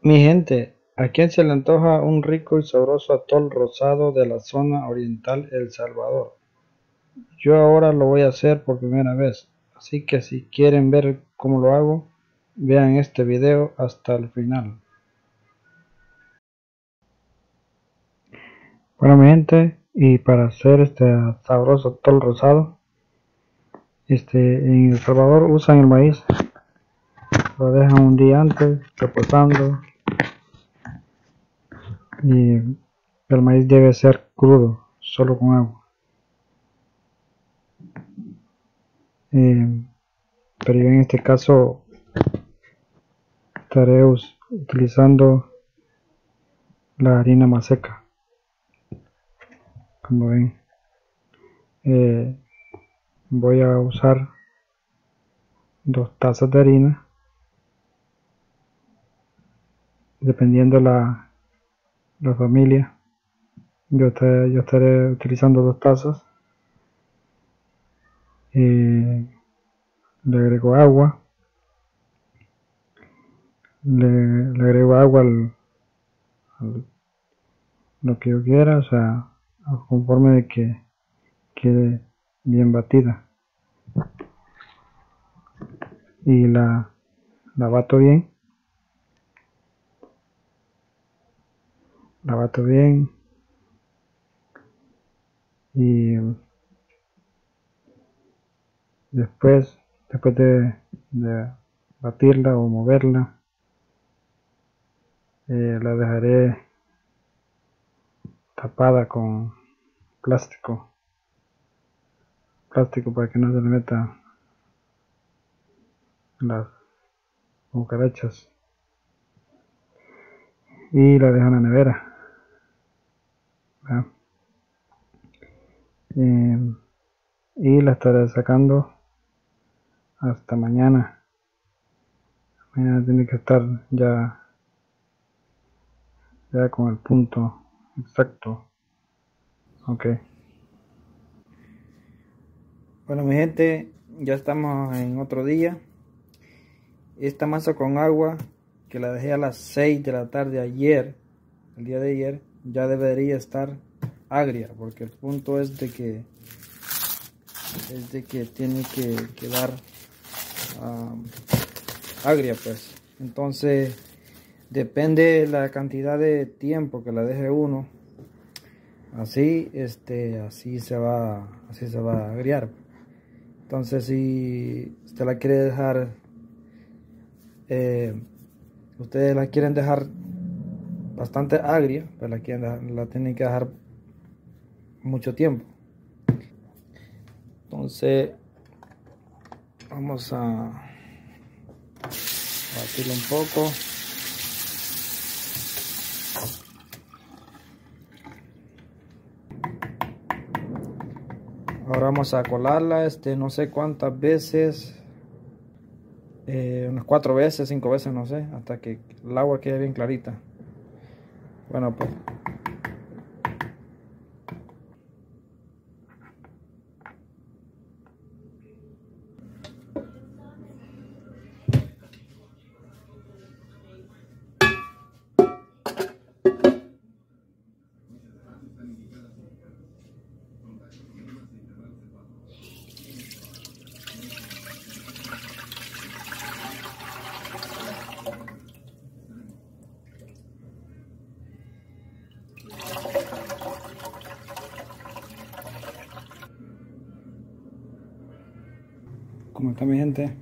Mi gente, ¿a quién se le antoja un rico y sabroso atol rosado de la zona oriental El Salvador? Yo ahora lo voy a hacer por primera vez, así que si quieren ver cómo lo hago, vean este video hasta el final. Bueno, mi gente, y para hacer este sabroso atol rosado, en El Salvador usan el maíz, lo dejan un día antes reposando, y el maíz debe ser crudo, solo con agua. Pero yo en este caso estaré utilizando la harina más seca, como ven. Voy a usar 2 tazas de harina, dependiendo la familia. Yo estaré utilizando 2 tazas. Le agrego agua, le agrego agua al lo que yo quiera, o sea, conforme de que quede bien batida, y la bato bien, y después de batirla o moverla, la dejaré tapada con plástico para que no se le meta las cucarachas, y la dejo en la nevera, ¿verdad? Y la estaré sacando hasta mañana. Mañana tiene que estar ya con el punto exacto. Ok. Bueno, mi gente, ya estamos en otro día. Esta masa con agua, que la dejé a las 6 de la tarde ayer, el día de ayer, ya debería estar agria, porque el punto es de que tiene que quedar agria, pues. Entonces depende la cantidad de tiempo que la deje uno, así se va a agriar. Entonces, si usted la quiere dejar, ustedes la quieren dejar bastante agria, pues la tienen que dejar mucho tiempo. Entonces vamos a batirlo un poco. Ahora vamos a colarla, no sé cuántas veces, unas 4 veces, 5 veces, no sé, hasta que el agua quede bien clarita. Bueno, pues como está, mi gente,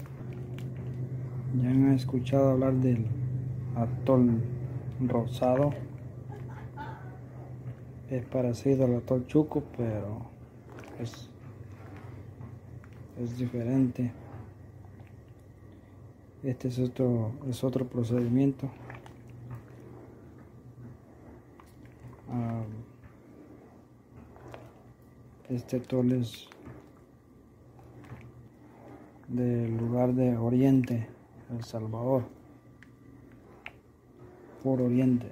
ya han escuchado hablar del atol rosado. Es parecido al atol chuco, pero es diferente. Este es otro procedimiento. Este atol es del lugar de Oriente, El Salvador, por Oriente.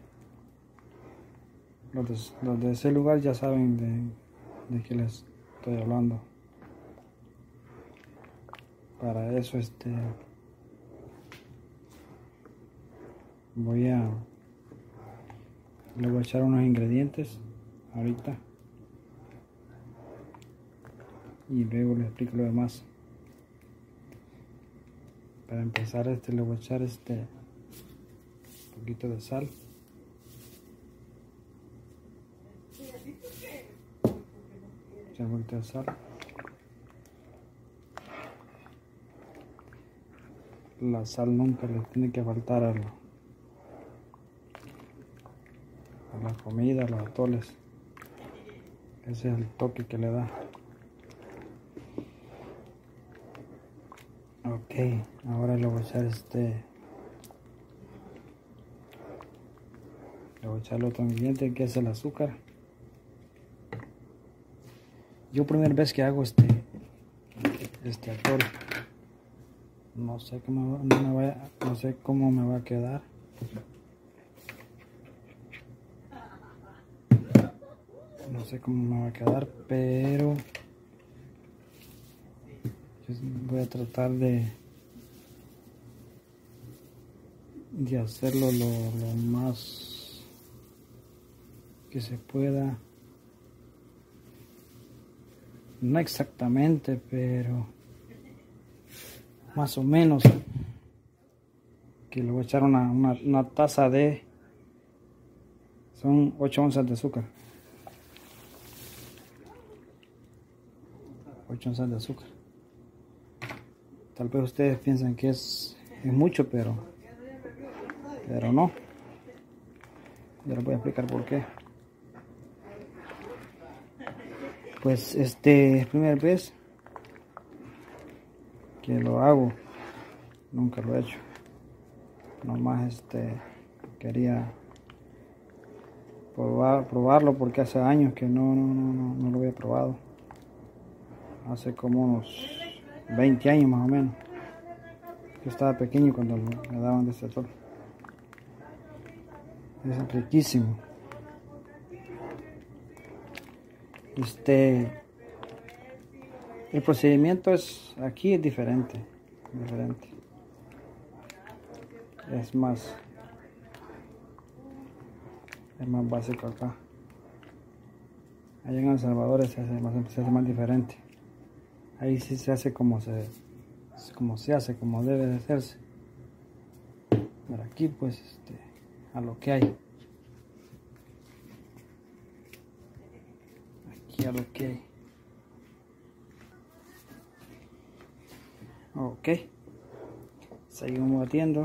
Los de ese lugar ya saben de qué les estoy hablando. Para eso le voy a echar unos ingredientes ahorita y luego les explico lo demás. Para empezar, le voy a echar un poquito de sal. Echar un poquito de sal. La sal nunca le tiene que faltar a la comida, a los atoles. Ese es el toque que le da. Ok, ahora le voy a echar le voy a echar el otro ingrediente, que es el azúcar. Yo primera vez que hago este atol, no sé cómo me va a quedar. No sé cómo me va a quedar, pero voy a tratar de hacerlo lo más que se pueda. No exactamente, pero más o menos. Que le voy a echar una taza son 8 onzas de azúcar. 8 onzas de azúcar. Tal vez ustedes piensan que es mucho, pero no. Ya les voy a explicar por qué. Pues primera vez que lo hago, nunca lo he hecho. Nomás quería probarlo porque hace años que no lo había probado. Hace como unos 20 años más o menos. Yo estaba pequeño cuando me daban de este atol. Es riquísimo. El procedimiento aquí es diferente. Es más básico acá. Allá en El Salvador se hace más diferente. Ahí sí se hace como debe de hacerse. Pero aquí pues a lo que hay. Aquí a lo que hay. Ok. Seguimos batiendo.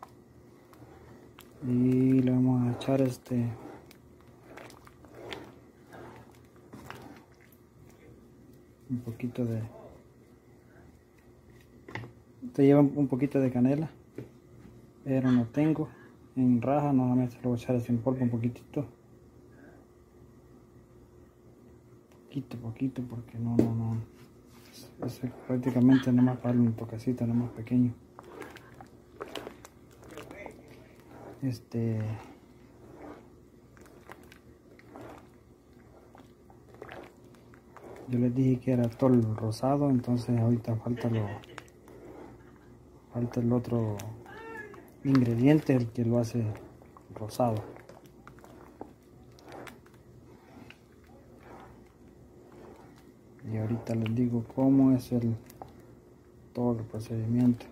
Y le vamos a echar un poquito de lleva un poquito de canela, pero no tengo en raja. Normalmente lo voy a echar en polvo un poquitito, poquito, porque no es prácticamente nomás para darle un toquecito nomás pequeño. Yo les dije que era atol rosado, entonces ahorita falta el otro ingrediente, el que lo hace rosado. Y ahorita les digo cómo es todo el procedimiento,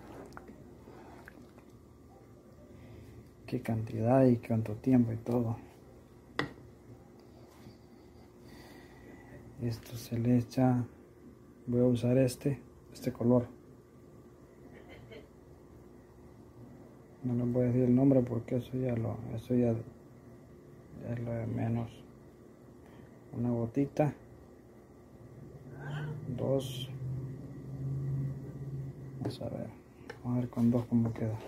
qué cantidad y cuánto tiempo y todo. Esto se le echa, voy a usar este color. No les voy a decir el nombre porque eso ya es lo de menos. Una gotita, 2, vamos a ver con 2 cómo queda.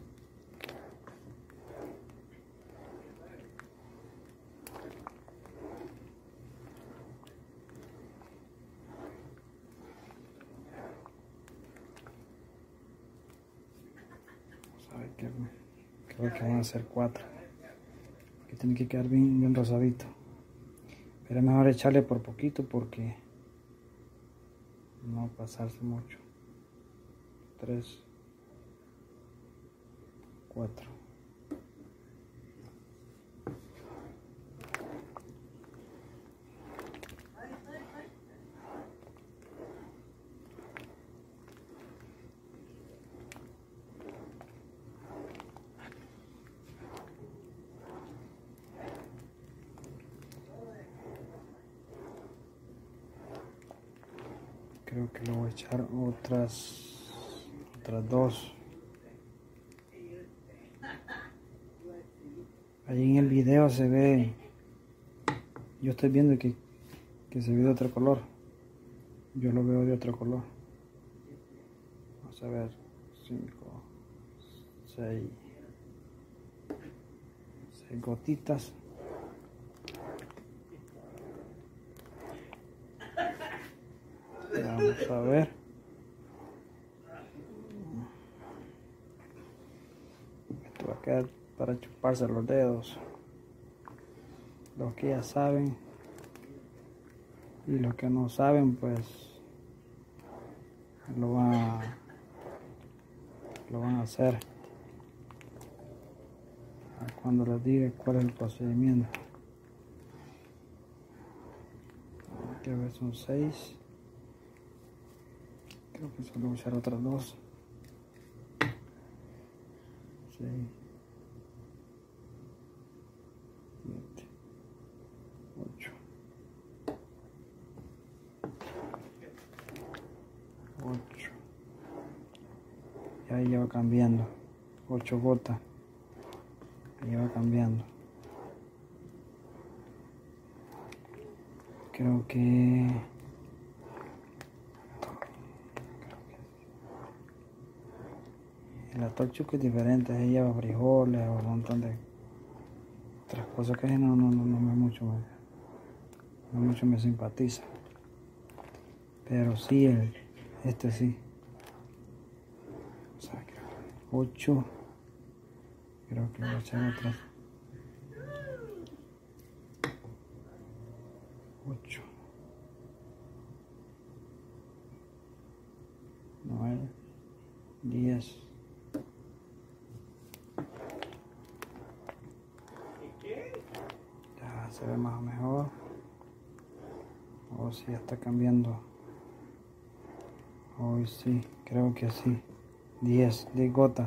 Creo que van a ser 4, que tiene que quedar bien rosadito, pero es mejor echarle por poquito porque no pasarse mucho. 3, 4. creo que le voy a echar otras dos. Ahí en el video se ve, yo estoy viendo que se ve de otro color. Yo lo veo de otro color. Vamos a ver, 5, 6 gotitas. Vamos a ver. Esto va a quedar para chuparse los dedos. Los que ya saben y los que no saben, pues lo van a hacer cuando les diga cuál es el procedimiento. Quiero ver, son 6. Creo que solo voy a usar otras 2. 6, 7, 8. 8. Y ahí ya va cambiando. 8 gotas. Ahí va cambiando. Creo que el atol chuco es diferente. Ahí lleva frijoles o un montón de otras cosas que no mucho me simpatiza. Pero sí, este sí. O sea, 8. Creo que voy a echar otras 8, 9, 10. Ya se ve más o mejor. O si ya está cambiando. Hoy sí, creo que sí. 10 gotas.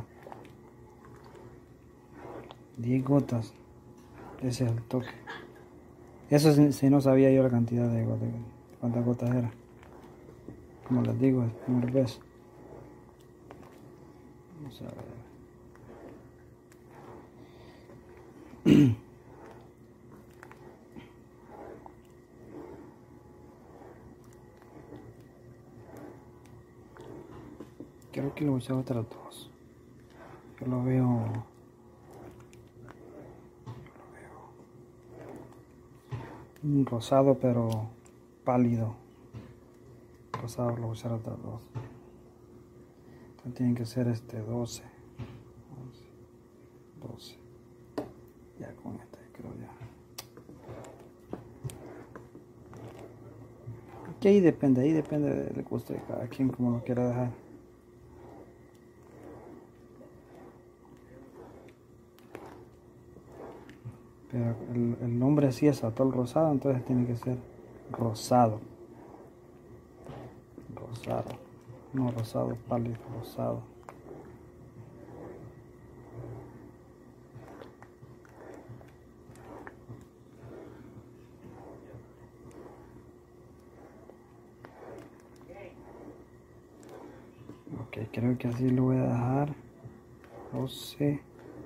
10 gotas. Ese es el toque. Eso si no sabía yo la cantidad de gotas, cuántas gotas era. Como les digo, es la primera vez. Vamos a ver. Creo que lo voy a echar otras 2. Yo lo veo un rosado pero pálido. Rosado lo voy a echar otras 2. Entonces tienen que ser 12. 12. Ya con este creo ya. Que ahí depende del gusto de cada quien como lo quiera dejar. Pero el nombre sí es atol rosado, entonces tiene que ser rosado. Rosado. No rosado pálido, rosado. Ok, creo que así lo voy a dejar. 12.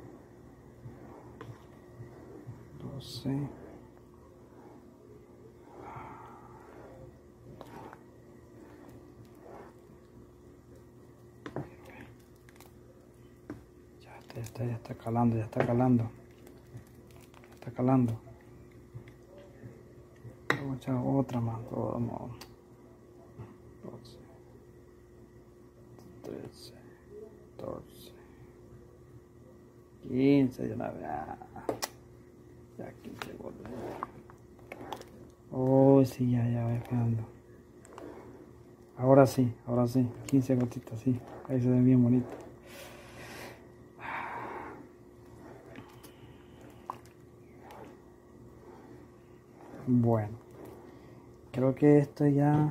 Ya está calando. Está calando. Voy a echar otra más. 12, 13, 14, 15, ya 15 gotas. Oh, sí, ya va quedando. Ahora sí, 15 gotitas, sí. Ahí se ve bien bonito. Bueno, creo que esto ya,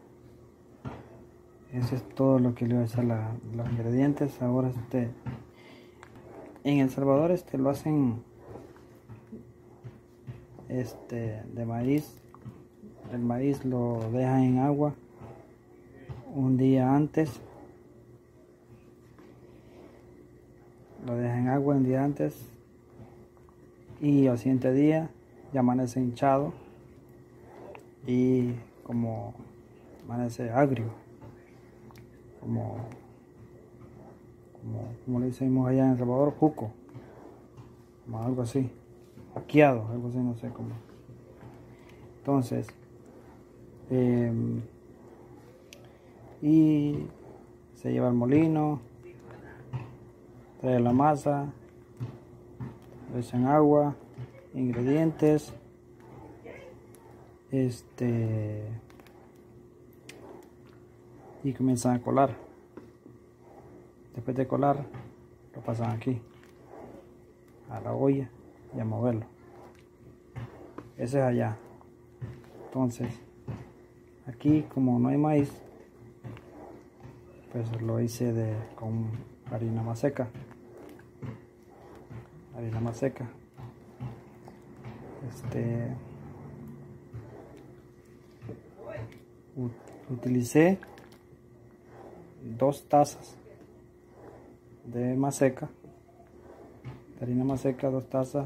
eso es todo lo que le voy a echar los ingredientes. Ahora en El Salvador lo hacen de maíz. El maíz lo dejan en agua un día antes, lo deja en agua un día antes y al siguiente día ya amanece hinchado y como amanece agrio, como le decimos allá en El Salvador, juco, como algo así, juqueado, algo así, no sé cómo. Entonces, y se lleva al molino, trae la masa, le echan agua, ingredientes, y comienzan a colar. Después de colar, lo pasan aquí, a la olla y a moverlo. Ese es allá. Entonces, aquí como no hay maíz, pues lo hice con harina más seca. Harina más seca. Utilicé 2 tazas de maseca, de harina maseca, 2 tazas,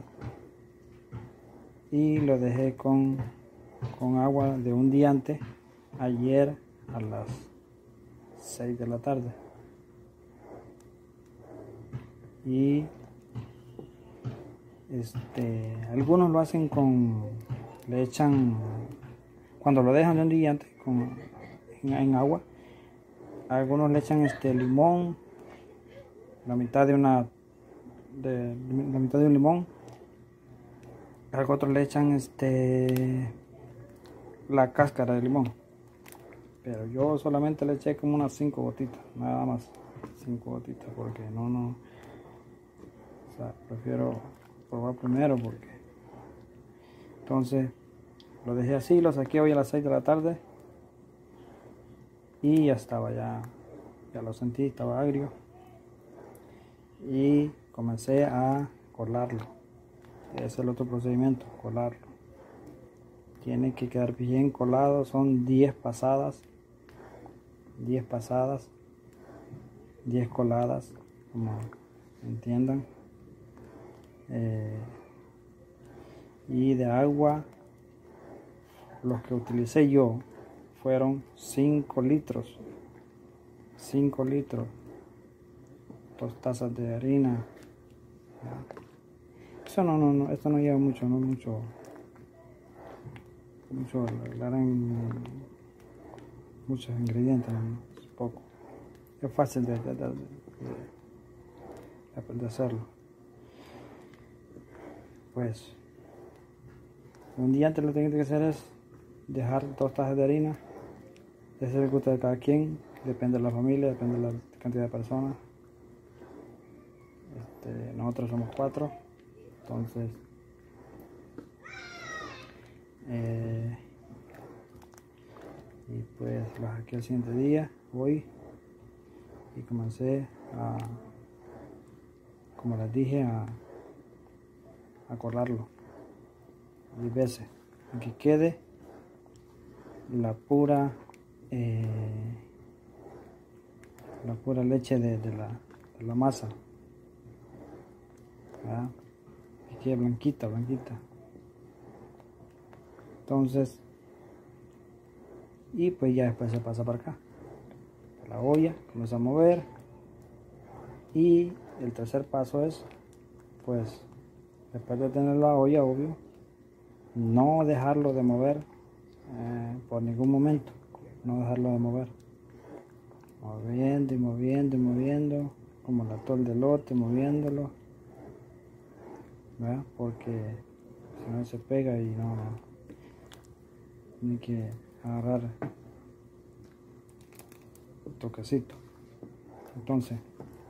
y lo dejé con agua de un día antes, ayer a las 6 de la tarde. Y algunos lo hacen le echan, cuando lo dejan de un día antes en agua, algunos le echan limón, la mitad de un limón. Otros le echan la cáscara de limón, pero yo solamente le eché como unas 5 gotitas, nada más, 5 gotitas, porque o sea, prefiero probar primero, porque entonces lo dejé así, lo saqué hoy a las 6 de la tarde y ya estaba, ya lo sentí, estaba agrio, y comencé a colarlo. Ese es el otro procedimiento, colarlo. Tiene que quedar bien colado, son 10 pasadas, 10 coladas, como entiendan. Y de agua, los que utilicé yo fueron 5 litros, 2 tazas de harina. Esto no lleva mucho, muchos ingredientes, ¿no? Es poco. Es fácil de hacerlo. Pues un día antes lo que tienen que hacer es dejar 2 tazas de harina. Ese es el gusto de cada quien, depende de la familia, depende de la cantidad de personas. Nosotros somos 4, entonces y pues lo saqué el siguiente día, hoy, y comencé como les dije, a colarlo 10 veces, y que quede la pura leche de la masa, ¿verdad? Que quede blanquita. Entonces, y pues ya después se pasa para acá, a la olla, comienza a mover. Y el tercer paso es, pues, después de tener la olla, obvio, no dejarlo de mover por ningún momento, no dejarlo de mover, moviendo, como el atol de elote, moviéndolo, ¿verdad? Porque si no se pega y no tiene que agarrar un toquecito. Entonces,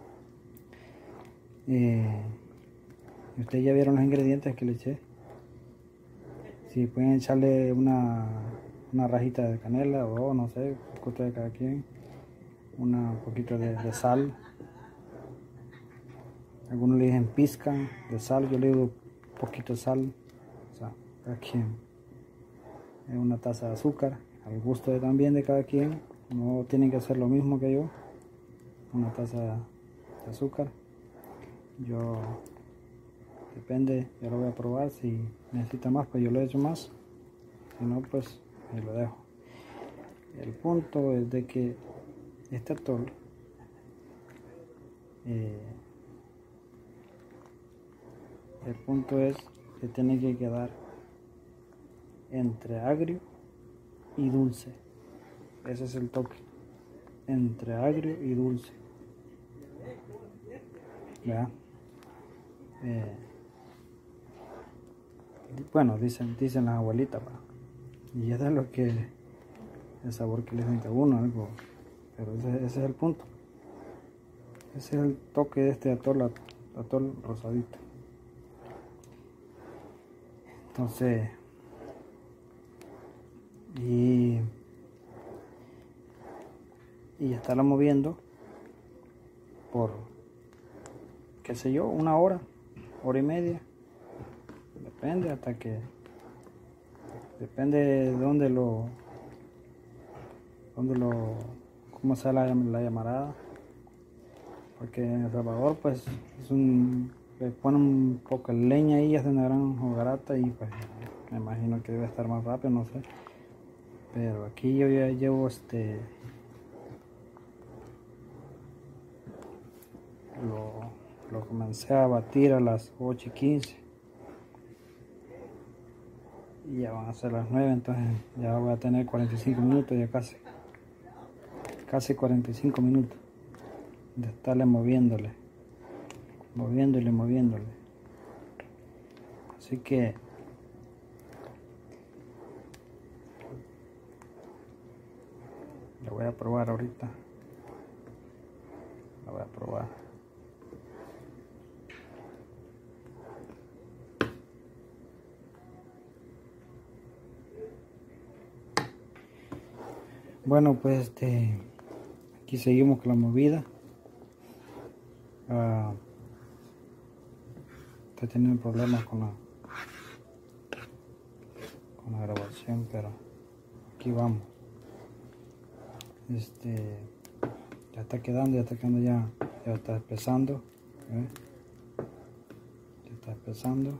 ustedes ya vieron los ingredientes que le eché. Si pueden echarle una rajita de canela, o no sé, gusto de cada quien, un poquito de sal. Algunos le dicen pizca de sal, yo le digo poquito de sal. O sea, cada quien. Una taza de azúcar, al gusto también de cada quien. No tienen que hacer lo mismo que yo, una taza de azúcar. Yo, depende, yo lo voy a probar. Si necesita más, pues yo le echo más. Si no, pues ahí lo dejo. El punto es de que este atol el punto es que tiene que quedar entre agrio y dulce. Ese es el toque, entre agrio y dulce. ¿Verdad? Bueno, dicen las abuelitas, ¿verdad? Y eso es lo que el sabor que le siente a uno, algo. Pero ese es el punto. Ese es el toque de este atol rosadito. Entonces, y estarla moviendo por, qué sé yo, una hora y media. Depende depende de dónde cómo sea la llamarada. Porque en El Salvador, pues, le ponen un poco de leña ahí, hacen una gran hogarata y pues me imagino que debe estar más rápido, no sé. Pero aquí yo ya llevo lo comencé a batir a las 8:15 y ya van a ser las 9, entonces ya voy a tener 45 minutos, ya casi 45 minutos de estarle moviéndole. Así que lo voy a probar ahorita. Lo voy a probar. Bueno, pues aquí seguimos con la movida. Estoy teniendo problemas con la grabación, pero aquí vamos. Ya está quedando, ya está empezando. Ya está empezando.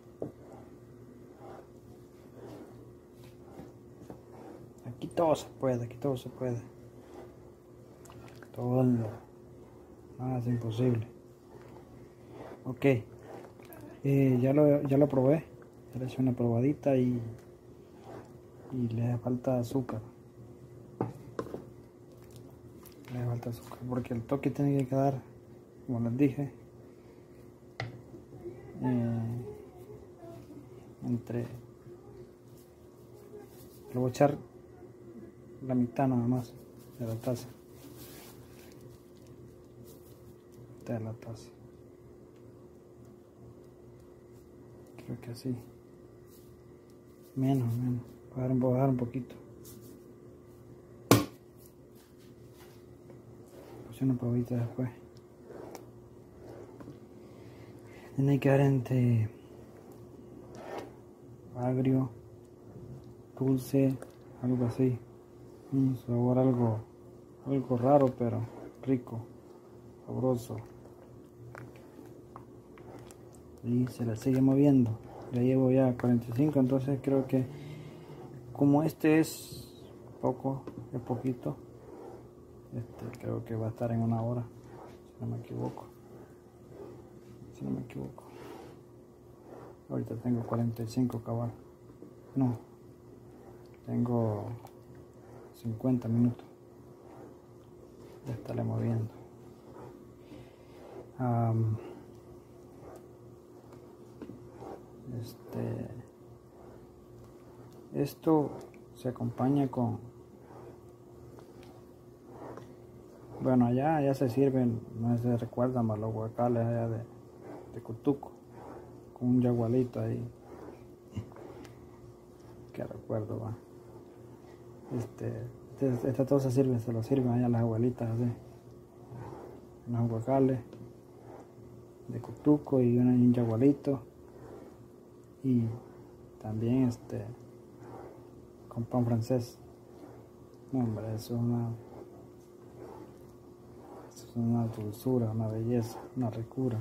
Aquí todo se puede. Todo nada es imposible. Ok, ya lo probé. Ya le hice una probadita y le hace falta azúcar. Porque el toque tiene que quedar, como les dije, le voy a echar la mitad nada más de la taza. Creo que así. Menos. Voy a bajar un poquito. Puse una probita después. Tiene que quedar entre agrio, dulce, algo así. Un sabor algo raro, pero rico, sabroso. Y se la sigue moviendo. Ya llevo ya 45, entonces creo que como es poquito, creo que va a estar en una hora, si no me equivoco. Ahorita tengo 45 cabal. No, tengo 50 minutos de estarle moviendo. Esto se acompaña con, bueno, allá se sirven, no se recuerdan más los guacales allá de Cutuco, con un yagualito ahí, que recuerdo, va. Esta todo se lo sirven allá las abuelitas así, unos guacales de Cutuco y un yagualito, y también con pan francés. No, hombre, eso es una dulzura, una belleza, una ricura.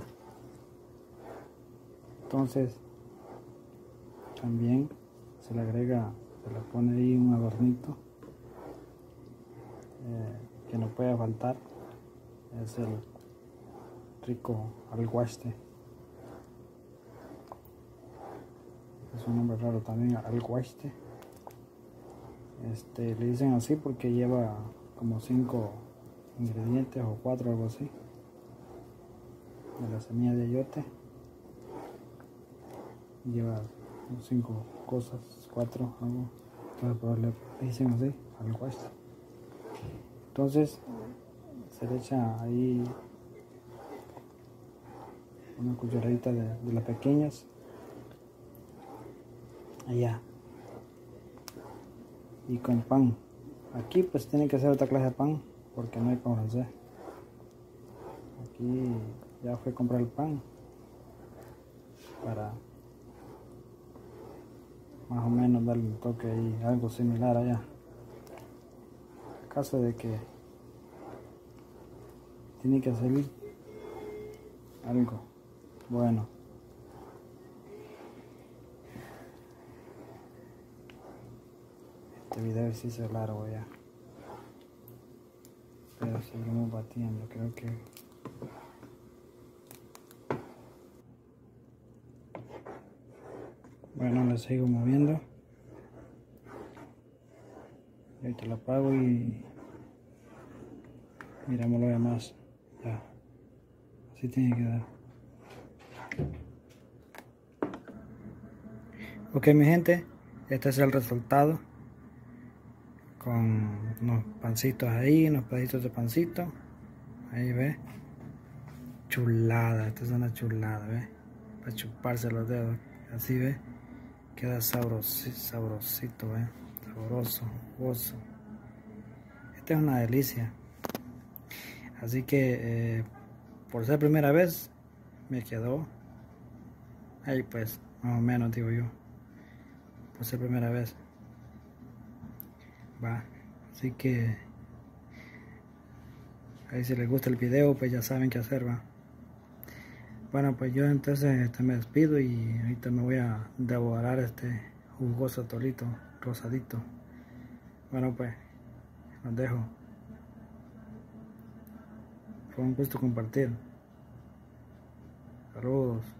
Entonces, también se le agrega, se le pone ahí un adornito que no puede faltar. Es el rico alguaste. Es un nombre raro también, alguaste. Le dicen así porque lleva como 5 ingredientes o 4, algo así, de la semilla de ayote. Lleva 5 cosas, 4, algo. Entonces pues le dicen así, alguaste. Entonces se le echa ahí una cucharadita de las pequeñas allá, y con pan. Aquí pues tiene que ser otra clase de pan porque no hay pan francés. Aquí ya fui a comprar el pan para más o menos darle un toque ahí, algo similar allá. En caso de que tiene que salir algo bueno. Este video sí se largo ya, pero seguimos batiendo. Creo que bueno, le sigo moviendo y ahorita lo apago y miramos lo demás. Ya, así tiene que dar. Ok, mi gente, este es el resultado, con unos pancitos ahí, unos pedacitos de pancito. Ahí ve, chulada, esta es una chulada, ve, para chuparse los dedos. Así ve, queda sabrosito, ve, sabroso, jugoso. Esta es una delicia. Así que por ser primera vez me quedó ahí, pues más o menos, digo yo, por ser primera vez va. Así que ahí, si les gusta el video, pues ya saben qué hacer, va. Bueno, pues yo entonces me despido y ahorita me voy a devorar este jugoso tolito rosadito. Bueno, pues los dejo. Fue un gusto compartir. Saludos.